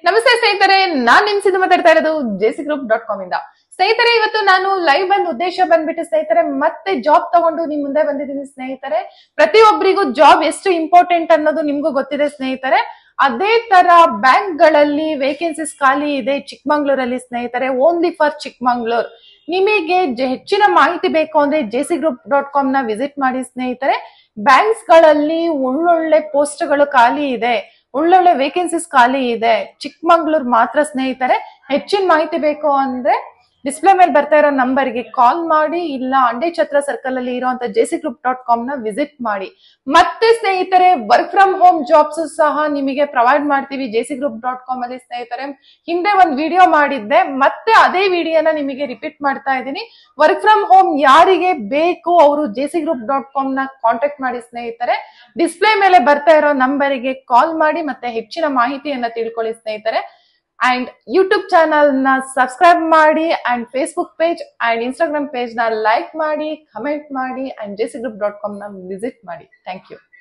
ನಮಸ್ತೆ ಸ್ನೇಹಿತರೆ, ನಾನ್ ನಿಮ್ ಸಿದ್ದು ಮಾತಾಡ್ತಾ ಇರೋದು jcgroup.com ಇಂದ. ಸ್ನೇಹಿತರೆ, ಇವತ್ತು ನಾನು ಲೈವ್ ಬಂದ್ ಉದ್ದೇಶ ಬಂದ್ಬಿಟ್ಟು ಸ್ನೇಹಿತರೆ ಮತ್ತೆ ಜಾಬ್ ತಗೊಂಡು ನಿಮ್ ಮುಂದೆ ಬಂದಿದ್ದೀನಿ ಸ್ನೇಹಿತರೆ. ಪ್ರತಿಯೊಬ್ಬರಿಗೂ ಜಾಬ್ ಎಷ್ಟು ಇಂಪಾರ್ಟೆಂಟ್ ಅನ್ನೋದು ನಿಮ್ಗೂ ಗೊತ್ತಿದೆ ಸ್ನೇಹಿತರೆ. ಅದೇ ತರ ಬ್ಯಾಂಕ್ ಗಳಲ್ಲಿ ವೇಕೆನ್ಸೀಸ್ ಖಾಲಿ ಇದೆ ಚಿಕ್ಕಮಂಗ್ಳೂರಲ್ಲಿ ಸ್ನೇಹಿತರೆ, ಓನ್ಲಿ ಫಾರ್ ಚಿಕ್ಕಮಂಗ್ಳೂರ್. ನಿಮಗೆ ಹೆಚ್ಚಿನ ಮಾಹಿತಿ ಬೇಕು ಅಂದ್ರೆ jcgroup.com ನ ವಿಸಿಟ್ ಮಾಡಿ ಸ್ನೇಹಿತರೆ. ಬ್ಯಾಂಕ್ಸ್ ಗಳಲ್ಲಿ ಒಳ್ಳೊಳ್ಳೆ ಪೋಸ್ಟ್ ಗಳು ಖಾಲಿ ಇದೆ, ಒಳ್ಳೊಳ್ಳೆ ವೇಕೆನ್ಸೀಸ್ ಖಾಲಿ ಇದೆ ಚಿಕ್ಕಮಂಗ್ಳೂರ್ ಮಾತ್ರ ಸ್ನೇಹಿತರೆ. ಹೆಚ್ಚಿನ ಮಾಹಿತಿ ಬೇಕು ಅಂದ್ರೆ ಡಿಸ್ಪ್ಲೇ ಮೇಲೆ ಬರ್ತಾ ಇರೋ ನಂಬರ್ಗೆ ಕಾಲ್ ಮಾಡಿ, ಇಲ್ಲ ಅಂಡೆ ಛತ್ರ ಸರ್ಕಲ್ ಅಲ್ಲಿ ಇರುವಂತ jcgroup.com ನ ವಿಸಿಟ್ ಮಾಡಿ. ಮತ್ತೆ ಸ್ನೇಹಿತರೆ, ವರ್ಕ್ ಫ್ರಮ್ ಹೋಮ್ ಜಾಬ್ಸ್ ಸಹ ನಿಮಗೆ ಪ್ರೊವೈಡ್ ಮಾಡ್ತೀವಿ jcgroup.com ಅಲ್ಲಿ ಸ್ನೇಹಿತರೆ. ಹಿಂದೆ ಒಂದು ವಿಡಿಯೋ ಮಾಡಿದ್ದೆ, ಮತ್ತೆ ಅದೇ ವಿಡಿಯೋನ ನಿಮಗೆ ರಿಪೀಟ್ ಮಾಡ್ತಾ ಇದ್ದೀನಿ. ವರ್ಕ್ ಫ್ರಮ್ ಹೋಮ್ ಯಾರಿಗೆ ಬೇಕು ಅವರು jcgroup.com ನ ಕಾಂಟ್ಯಾಕ್ಟ್ ಮಾಡಿ ಸ್ನೇಹಿತರೆ. ಡಿಸ್ಪ್ಲೇ ಮೇಲೆ ಬರ್ತಾ ಇರೋ ನಂಬರಿಗೆ ಕಾಲ್ ಮಾಡಿ ಮತ್ತೆ ಹೆಚ್ಚಿನ ಮಾಹಿತಿಯನ್ನ ತಿಳ್ಕೊಳ್ಳಿ ಸ್ನೇಹಿತರೆ. ಅಂಡ್ ಯೂಟ್ಯೂಬ್ ಚಾನಲ್ ನ ಸಬ್ಸ್ಕ್ರೈಬ್ ಮಾಡಿ, and Facebook page and Instagram page ನ ಲೈಕ್ ಮಾಡಿ, ಕಮೆಂಟ್ ಮಾಡಿ, ಅಂಡ್ jcgroup.com ನ ವಿಸಿಟ್ ಮಾಡಿ. Thank you.